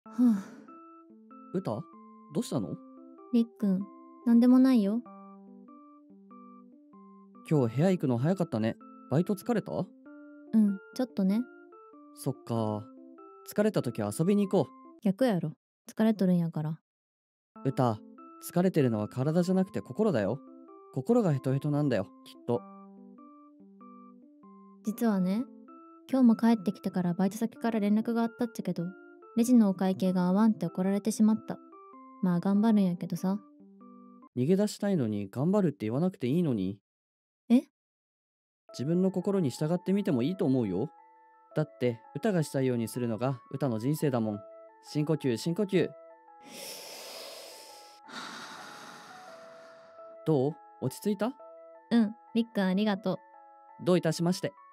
は歌どうしたの？ りっくん、なんでもないよ。 今日部屋行くの早かったね。バイト疲れた？ うん、ちょっとね。 そっか。疲れた時遊びに行こ逆やろ。疲れとるんやから。 う。歌、疲れてるのは体じゃなくて心だよ。心がヘトヘトなんだよ、きっと。 実はね、今日も帰ってきてからバイト先から連絡があったっちゃけど、レジのお会計が合わんって怒られてしまった。まあ頑張るんやけどさ。 逃げ出したいのに頑張るって言わなくていいのに、 え自分の心に従ってみてもいいと思うよ。だって、歌がしたいようにするのが歌の人生だもん。深呼吸、深呼吸。どう？落ち着いた？ うん、りっくんありがとう。 どういたしまして。